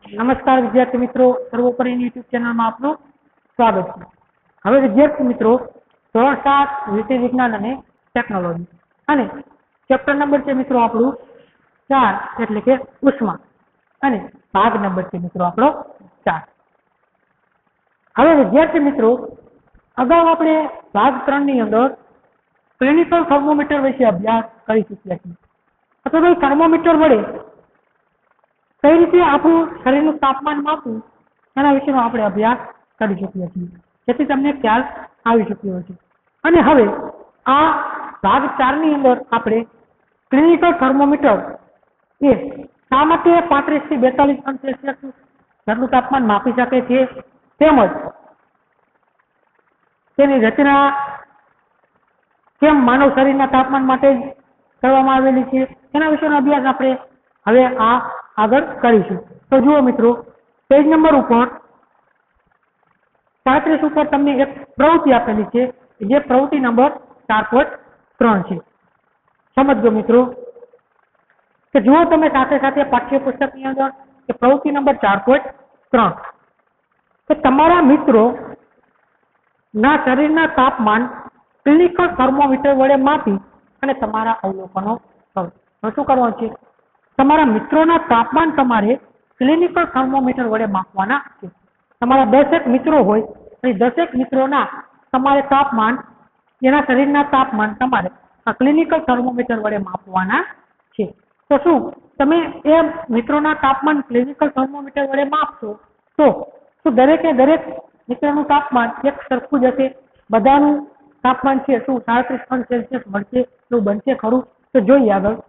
નમસ્કાર વિદ્યાર્થી મિત્રો, સર્વોપરી યુટ્યુબ ચેનલમાં આપનું સ્વાગત છે। હવે વિદ્યાર્થી મિત્રો, ધોરણ 7 વિષય વિજ્ઞાન અને ટેકનોલોજી અને ચેપ્ટર નંબર છે મિત્રો આપણું 4 એટલે કે ઉષ્મા અને ભાગ નંબર છે મિત્રો આપણો 4। હવે વિદ્યાર્થી મિત્રો, અગાઉ આપણે ભાગ 3 ની અંદર ક્લિનિકલ થર્મોમીટર વિશે અભ્યાસ કરી ચૂક્યા છીએ। તો ભાઈ થર્મોમીટર વડે કઈ રીતે આપણું શરીરનું તાપમાન માપવું એના વિશેનો આપણે અભ્યાસ કરી ચૂક્યા છીએ, જેથી તમને ખ્યાલ આવી ચૂક્યો છે। અને હવે આ ભાગ 4 ની અંદર આપણે ક્લિનિકલ થર્મોમીટર એ શા માટે 35 થી 42 અંશ સેલ્સિયસ ઘરનું તાપમાન માપી શકે છે, તેમજ તેની રચના કેમ માનવ શરીરના તાપમાન માટે કરવામાં આવેલી છે એના વિશેનો અભ્યાસ આપણે હવે આગળ કરીશું। તો જુઓ મિત્રો, પેજ નંબર ઉપર 35 ઉપર તમને એક પ્રવૃત્તિ આપેલી છે, જે પ્રવૃત્તિ નંબર 4.3 છે। સમજો મિત્રો કે જુઓ તમે સાથે સાથે પાઠ્યપુસ્તકની અંદર કે પ્રવૃત્તિ નંબર 4.3 કે તમારા મિત્રો ના શરીરના તાપમાન ક્લિનિકલ થર્મોમીટર વડે માપી અને તમારા અવલોકનો કરો। તો શું કરવાનું છે? તમારા મિત્રોના તાપમાન તમારે ક્લિનિકલ થર્મોમીટર વડે માપવાના છે। તમારા 10 મિત્રો હોય અને 10 મિત્રોના તમારે તાપમાન, એના શરીરના તાપમાન તમારે આ ક્લિનિકલ થર્મોમીટર વડે માપવાના છે। તો શું તમે એ મિત્રોના તાપમાન ક્લિનિકલ થર્મોમીટર વડે માપશો તો શું દરેકે દરેક મિત્રનું તાપમાન એક સરખું જ હશે? બધાનું તાપમાન છે શું 37 અંશ સેલ્સિયસ મળશે? એવું બનશે ખરું? તો જોઈએ આગળ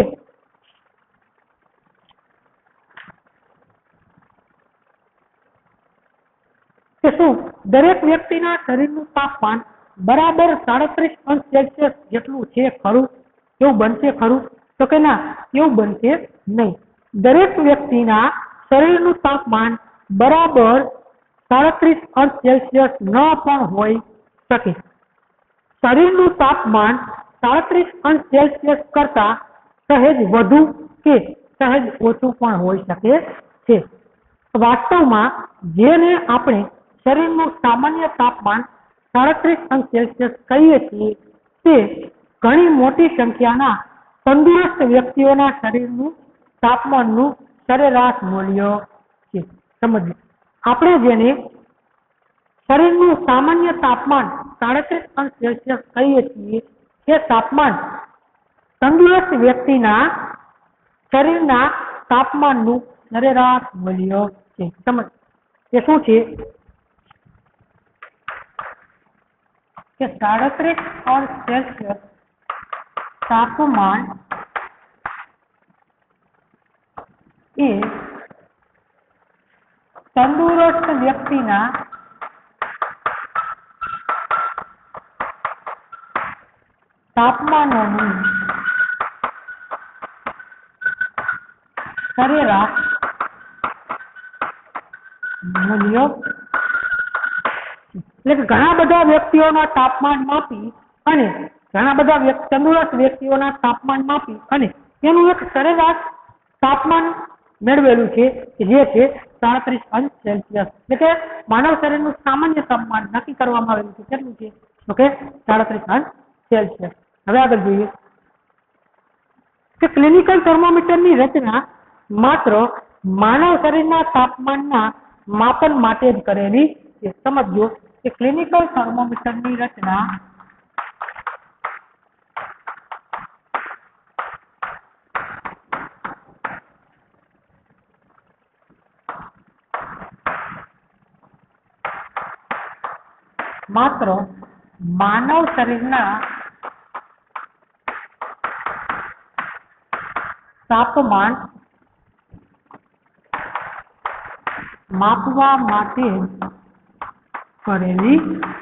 કે શું દરેક વ્યક્તિના શરીરનું તાપમાન બરાબર 37 અંશ સેલ્સિયસ જેટલું છે ખરું? એવું બનશે ખરું? તો કે ના, એવું બનશે નહીં। દરેક વ્યક્તિના શરીરનું તાપમાન બરાબર 37 અંશ સેલ્સિયસ ન પણ હોઈ શકે। શરીરનું તાપમાન 37 અંશ સેલ્સિયસ કરતા સહેજ વધુ કે સહેજ ઓછું પણ હોઈ શકે છે। વાસ્તવમાં જેને આપણે શરીરનું સામાન્ય તાપમાન 37 અંશ સેલ્સિયસ કહીએ છીએ તે ઘણી મોટી સંખ્યાના તંદુરસ્ત વ્યક્તિઓના શરીરનું તાપમાનનું સરેરાશ મૂલ્ય છે। સમજો, આપણે જેને શરીરનું સામાન્ય તાપમાન 37 અંશ સેલ્સિયસ કહીએ છીએ તે તાપમાન તંદુરસ્ત વ્યક્તિના શરીરના તાપમાનનું સરેરાશ મૂલ્ય છે। સમજ, એ શું છે કે 37 અંશ સેલ્સિયસ તાપમાન એ તંદુરસ્ત વ્યક્તિના તાપમાનનું સરેરાશ મૂલ્ય, એટલે કે ઘણા બધા વ્યક્તિઓના તાપમાન માપી અને ઘણા બધા તંદુરસ્ત વ્યક્તિઓના તાપમાન માપી અને તેનું એક સરેરાશ તાપમાન મેળવેલું છે, જે છે 37 અંશ સેલ્સિયસ। એટલે કે માનવ શરીરનું સામાન્ય તાપમાન નક્કી કરવામાં આવેલું છે। કેટલું છે? તો કે 37 અંશ સેલ્સિયસ। હવે આગળ જોઈએ કે ક્લિનિકલ થર્મોમીટરની રચના માત્ર માનવ શરીરના તાપમાનના માપન માટે જ કરેલી છે। સમજો કે ક્લિનિકલ થર્મોમીટરની રચના માત્ર માનવ શરીરના તાપમાન માપવા માટે કરેલી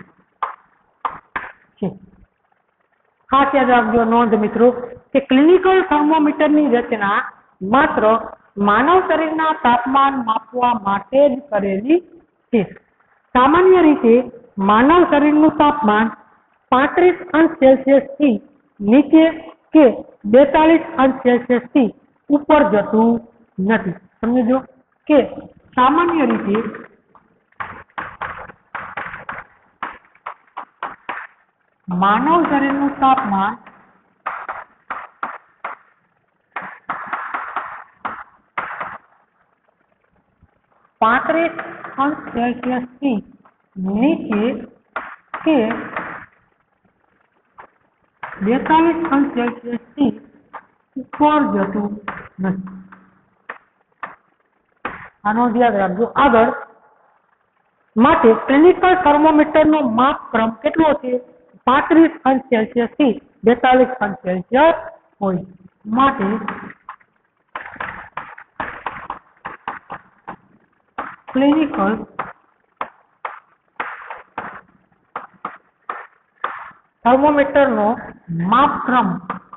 છે। ખાસ યાદ રાખજો, નોંધ મિત્રો, કે ક્લિનિકલ થર્મોમીટરની રચના માત્ર માનવ શરીરના તાપમાન માપવા માટે જ કરેલી છે। સામાન્ય રીતે માનવ શરીરનું તાપમાન 35 અંશ સેલ્સિયસ થી નીચે કે 42 અંશ સેલ્સિયસ થી ઉપર જતું નથી। સમજો, કે સામાન્ય રીતે માનવ શરીરનું તાપમાન 35 अंश सेल्सियस नीचे के 42 अंश सेल्सियस ऊपर जतुं नथी। आनो याद राखजो। आगळ माटे क्लिनिकल थर्मोमीटरनो मापक्रम केटलो छे? 35 अंश सेल्सियस थी 42 अंश सेल्सियस होय। माटे क्लिनिकल थर्मोमीटर नो मापक्रम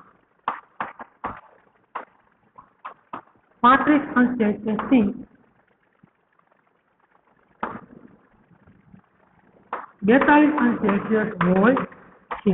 35 अंश सेल्सियस थी 42 अंश सेल्सियस होय छे।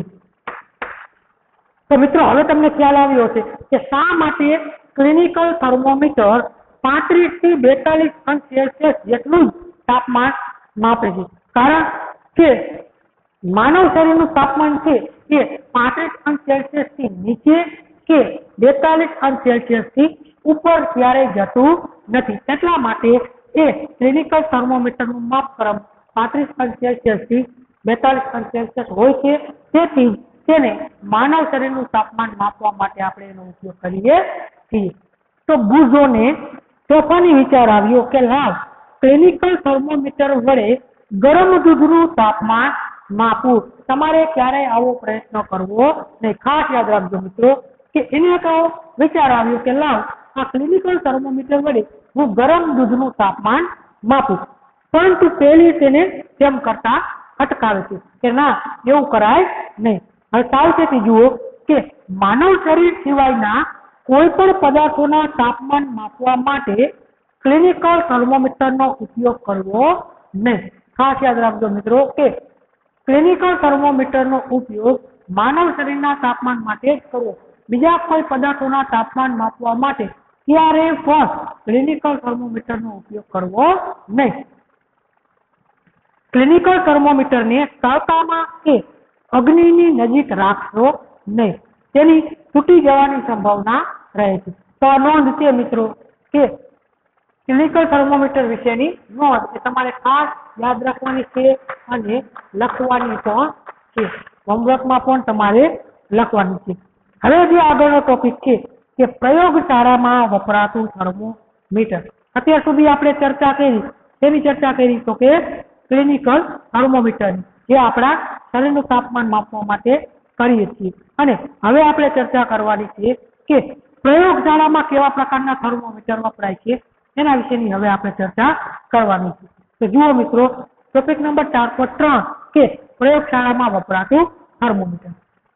तो मित्रों हवे तमने ख्याल आव्यो हशे के शा माटे क्लिनिकल थर्मोमीटर 35 થી 42 अंश सेल्सियस જેટલું તાપમાન માપે છે। કારણ કે માનવ શરીરનું તાપમાન છે એ 35 અંશ સેલ્સિયસ થી નીચે કે 42 અંશ સેલ્સિયસ થી ઉપર ક્યારેય જતું નથી। એટલા માટે એ ક્લિનિકલ થર્મોમીટરનું માપક્રમ 35 અંશ સેલ્સિયસ થી 42 અંશ સેલ્સિયસ હોય છે। તેથી તેને માનવ શરીરનું તાપમાન માપવા માટે આપણે એનો ઉપયોગ કરીએ છીએ। તો બુઝોને તોફાની વિચાર આવ્યો કે લાવ ક્લિનિકલ થર્મોમીટર વડે ગરમ દૂધનું તાપમાન માપવું। તમારે ક્યારેય આવો પ્રયત્ન કરવો નહીં। ખાસ યાદ રાખજો મિત્રો કે એને તો વિચાર આવ્યો કે લાવ આ ક્લિનિકલ થર્મોમીટર વડે હું ગરમ દૂધનું તાપમાન માપું, પરંતુ પેલી તેને તેમ કરતા અટકાવે છે કે ના એવું કરાય નહીં। હવે સાવચેતી જુઓ કે માનવ શરીર સિવાયના કોઈ પણ પદાર્થોના તાપમાન માપવા માટે ક્લિનિકલ થર્મોમીટરનો ઉપયોગ કરવો નહીં। ખાસ યાદ રાખજો મિત્રો કે ક્લિનિકલ થર્મોમીટરનો ઉપયોગ માનવ શરીરના તાપમાન માટે જ કરવો, બીજા કોઈ પદાર્થોના તાપમાન માપવા માટે ક્યારેય પણ ક્લિનિકલ થર્મોમીટરનો ઉપયોગ કરવો નહીં। ક્લિનિકલ થર્મોમીટરને તડકામાં કે અગ્નિની નજીક રાખશો નહીં, તેની તૂટી જવાની સંભાવના રહે છે। તો આ નોંધ છે મિત્રો કે ક્લિનિકલ થર્મોમીટર વિશેની નોંધ એ તમારે ખાસ યાદ રાખવાની છે અને લખવાની પણ છે। હોમવર્કમાં પણ તમારે લખવાની છે। હવે જે આગળનો ટોપિક છે કે પ્રયોગશાળામાં વપરાતું થર્મોમીટર। અત્યાર સુધી આપણે ચર્ચા કરી, તેની ચર્ચા કરી તો કે ક્લિનિકલ થર્મોમીટર જે આપણા શરીરનું તાપમાન માપવા માટે કરીએ છીએ। અને હવે આપણે ચર્ચા કરવાની છે કે પ્રયોગશાળામાં કેવા પ્રકારના થર્મોમીટર વપરાય છે એના વિશેની હવે આપણે ચર્ચા કરવાની છે। તો જુઓ મિત્રો ટોપિક નંબર 4.3 કે પ્રયોગશાળામાં વપરાતું થર્મોમીટર।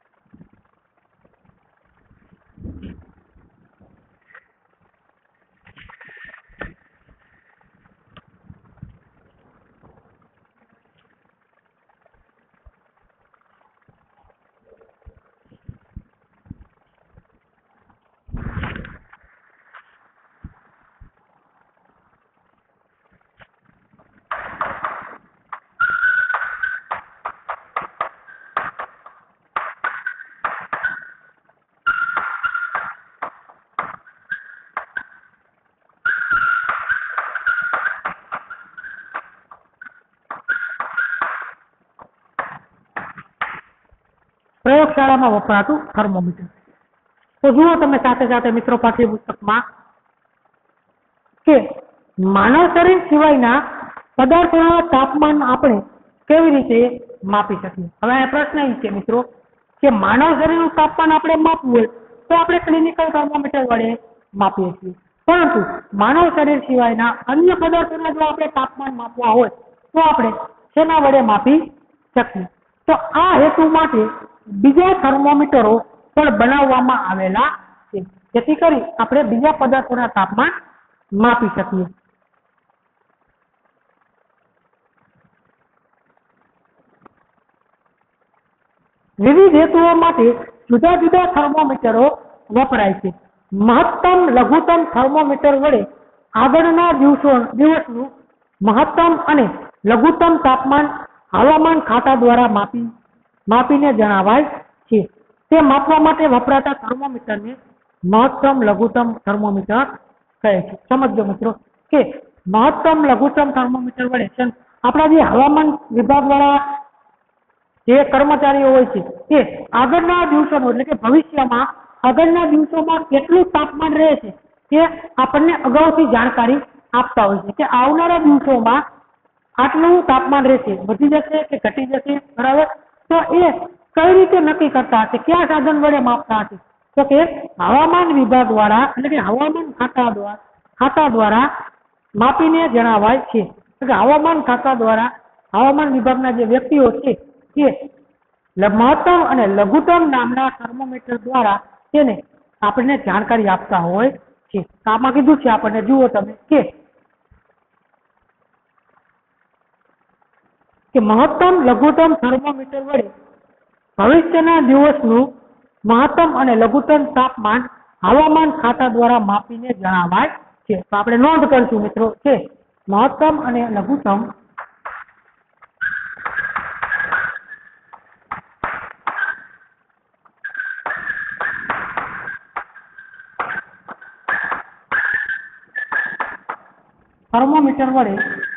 પ્રયોગશાળામાં વપરાતું થર્મોમીટર। તો જુઓ તમે સાથે સાથે મિત્રો પાઠ્યપુસ્તકમાં કે માનવ શરીર સિવાયના પદાર્થોના તાપમાન આપણે કેવી રીતે માપી શકીએ। હવે આ પ્રશ્ન એ છે મિત્રો કે માનવ શરીરનું તાપમાન આપણે માપવું હોય તો આપણે ક્લિનિકલ થર્મોમીટર વડે માપીએ છીએ, પરંતુ માનવ શરીર સિવાયના અન્ય પદાર્થોના જો આપણે તાપમાન માપવા હોય તો આપણે શેના વડે માપી શકીએ? તો આ હેતુ માટે બીજા થર્મોમીટરો પણ બનાવવામાં આવેલા છે, જેથી કરી આપણે બીજા પદાર્થોના તાપમાન માપી શકીએ। વિવિધ હેતુઓ માટે જુદા જુદા થર્મોમીટરો વપરાય છે। મહત્તમ લઘુત્તમ થર્મોમીટર વડે આગળના દિવસનું મહત્તમ અને લઘુત્તમ તાપમાન હવામાન ખાતા દ્વારા માપીને જણાવાય છે. તે માપવા માટે વપરાતા થર્મોમીટરને મહત્તમ લઘુત્તમ થર્મોમીટર કહે છે. સમજો મિત્રો કે મહત્તમ લઘુત્તમ થર્મોમીટર વડે આપણા જે હવામાન વિભાગ વાળા જે કર્મચારીઓ હોય છે તે આગળના દિવસોનું એટલે કે ભવિષ્યમાં આગળના દિવસોમાં કેટલું તાપમાન રહે છે તે આપણને અગાઉથી જાણકારી આપતા હોય છે કે આવનારા દિવસોમાં આટલું તાપમાન રહેશે, વધી જશે કે ઘટી જશે, બરાબર. તો એ કઈ રીતે નક્કી કરતા હશે, કયા સાધન વડે માપતા હશે? તો કે હવામાન વિભાગ વાળા એટલે કે હવામાન ખાતા દ્વારા માપીને જણાવાય છે. હવામાન ખાતા દ્વારા હવામાન વિભાગના જે વ્યક્તિઓ છે તે મહત્તમ અને લઘુત્તમ નામના થર્મોમીટર દ્વારા તેને આપણને જાણકારી આપતા હોય છે. આમાં કીધું છે આપણને, જુઓ તમે કે મહત્તમ લઘુત્તમ થર્મોમીટર વડે ભવિષ્યના દિવસનું મહત્તમ અને લઘુત્તમ તાપમાન હવામાન ખાતા દ્વારા માપીને જણાવાય છે. તો આપણે નોંધ કરીશું મિત્રો કે મહત્તમ અને લઘુત્તમ થર્મોમીટર વડે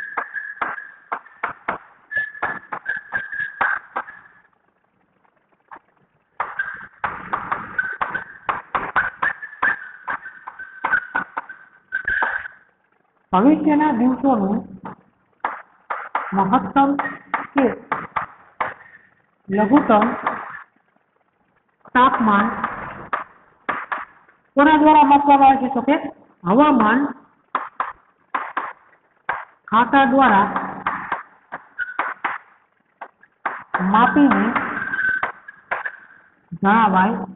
ભવિષ્યના દિવસોનું મહત્તમ કે લઘુત્તમ તાપમાન કોના દ્વારા માપવામાં આવે છે? તો કે હવામાન ખાતા દ્વારા માપીને જણાવાય છે.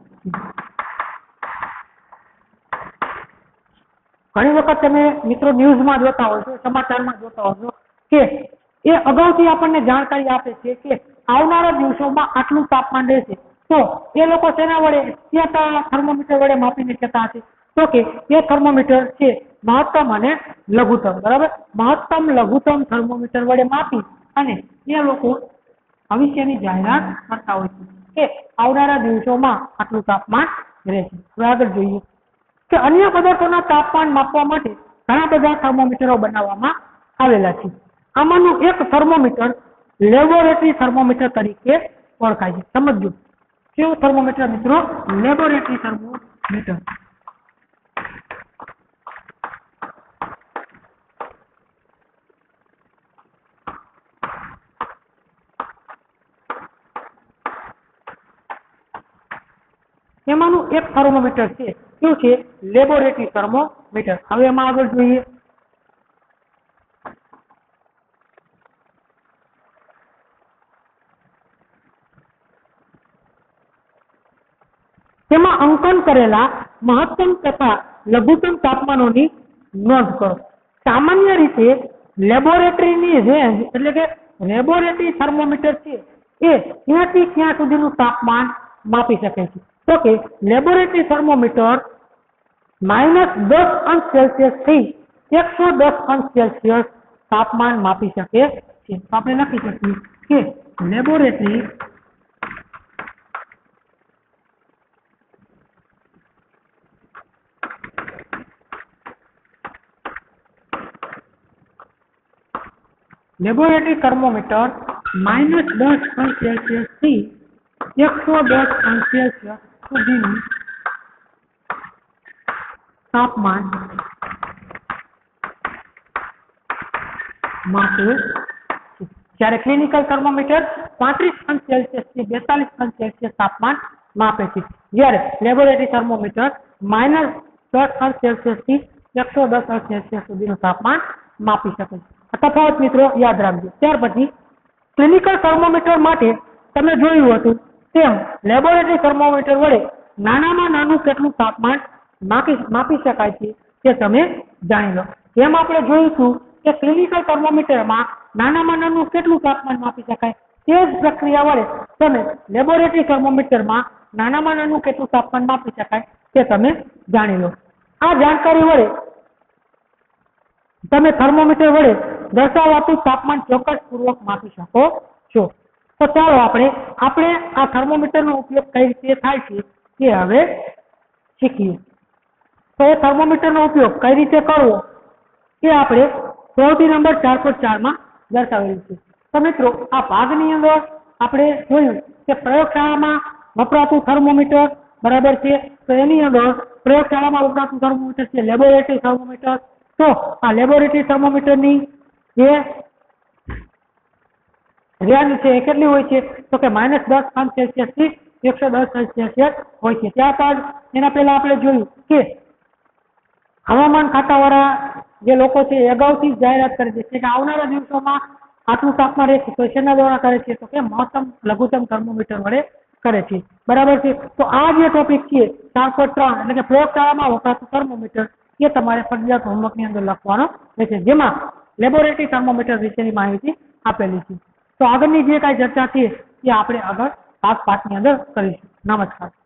ઘણી વખત તમે મિત્રો ન્યૂઝમાં જોતા હોય છો, સમાચારમાં જોતા હોય છો કે એ અગાઉથી આપણને જાણકારી આપે છે કે આવનારા દિવસોમાં આટલું તાપમાન રહેશે. તો એ લોકો તેના વડે ક્યાં થર્મોમીટર વડે માપીને કહેતા હશે? તો કે એ થર્મોમીટર છે મહત્તમ અને લઘુત્તમ, બરાબર. મહત્તમ લઘુત્તમ થર્મોમીટર વડે માપી અને એ લોકો ભવિષ્યની જાહેરાત કરતા હોય છે કે આવનારા દિવસોમાં આટલું તાપમાન રહેશે. હવે આગળ જોઈએ કે અન્ય પદાર્થોના તાપમાન માપવા માટે ઘણા બધા થર્મોમીટરો બનાવવામાં આવેલા છે. આમાંનું એક થર્મોમીટર લેબોરેટરી થર્મોમીટર તરીકે ઓળખાય છે. સમજો કેવું થર્મોમીટર મિત્રો? Laboratory thermometer. એમાંનું એક થર્મોમીટર છે, શું છે? Laboratory thermometer. હવે એમાં આગળ જોઈએ તેમાં અંકન કરેલા મહત્તમ તથા લઘુત્તમ તાપમાનોની નોંધ કરો. સામાન્ય રીતે લેબોરેટરીની રેન્જ એટલે કે લેબોરેટરી થર્મોમીટર છે એ ક્યાંથી ક્યાં સુધીનું તાપમાન માપી શકે છે? તો કે લેબોરેટરી થર્મોમીટર -10 अंश સેલ્સિયસ થી 110 अंश સેલ્સિયસ તાપમાન માપી શકે છે. તો આપણે લખી શકીએ કે લેબોરેટરી થર્મોમીટર -10 अंश સેલ્સિયસ થી 110 अंश સેલ્સિયસ સુધીનું તાપમાન માપે છે. જ્યારે ક્લિનિકલ થર્મોમીટર 35 अंश સેલ્સિયસ થી 42 अंश સેલ્સિયસ તાપમાન માપે છે. જ્યારે લેબોરેટરી થર્મોમીટર -10 अंश સેલ્સિયસ થી 110 अंश સેલ્સિયસ સુધીનું તાપમાન માપી શકે છે. તફાવત મિત્રો યાદ રાખજો. ત્યાર પછી ક્લિનિકલ થર્મોમીટર માટે તમે જોયું હતું તેમ લેબોરેટરી થર્મોમીટર વડે નાનામાં નાનું કેટલું તાપમાન માપી શકાય છે તે તમે જાણી લો. જેમ આપણે જોઈશું કે ક્લિનિકલ થર્મોમીટરમાં નાનામાં નાનું કેટલું તાપમાન માપી શકાય, તે જ પ્રક્રિયા વડે તમે લેબોરેટરી થર્મોમીટરમાં નાનામાં નાનું કેટલું તાપમાન માપી શકાય તે તમે જાણી લો. આ જાણકારી વડે તમે થર્મોમીટર વડે દર્શાવાતું તાપમાન ચોક્કસપૂર્વક માપી શકો છો. તો ચાલો આપણે આ થર્મોમીટરનો ઉપયોગ કઈ રીતે થાય છે તે હવે શીખીએ. તો એ થર્મોમીટરનો ઉપયોગ કઈ રીતે કરવો એ આપણે પ્રવૃત્તિ નંબર 4.4 માં દર્શાવેલું છે. તો મિત્રો આ ભાગની અંદર આપણે જોયું કે પ્રયોગશાળામાં વપરાતું થર્મોમીટર બરાબર છે. તો એની અંદર પ્રયોગશાળામાં વપરાતું થર્મોમીટર છે લેબોરેટરી થર્મોમીટર. તો આ લેબોરેટરી થર્મોમીટરની જે રેન્જ છે એ કેટલી હોય છે તો કે -10° થી 110°C હોય છે. ત્યારબાદ એના પહેલા આપણે જોયું કે હવામાન ખાતાવાળા જે લોકો છે એ અગાઉથી જાહેરાત કરી દે છે કે આવનારા દિવસોમાં આટલું તાપમાન રહેશે. તો શેના દ્વારા કરે છે તો કે મહત્તમ લઘુત્તમ થર્મોમીટર વડે કરે છે. બરાબર છે. તો આ જે ટોપિક છે 4.3 એટલે કે પ્રયોગશાળામાં વપરાતું થર્મોમીટર એ તમારે ફરજિયાત હોમવર્કની અંદર લખવાનો રહેશે, જેમાં લેબોરેટરી થર્મોમીટર વિશેની માહિતી આપેલી છે. તો આગળની જે કાંઈ ચર્ચા છે એ આપણે આગળ ભાગ 5 ની અંદર કરીશું. નમસ્કાર.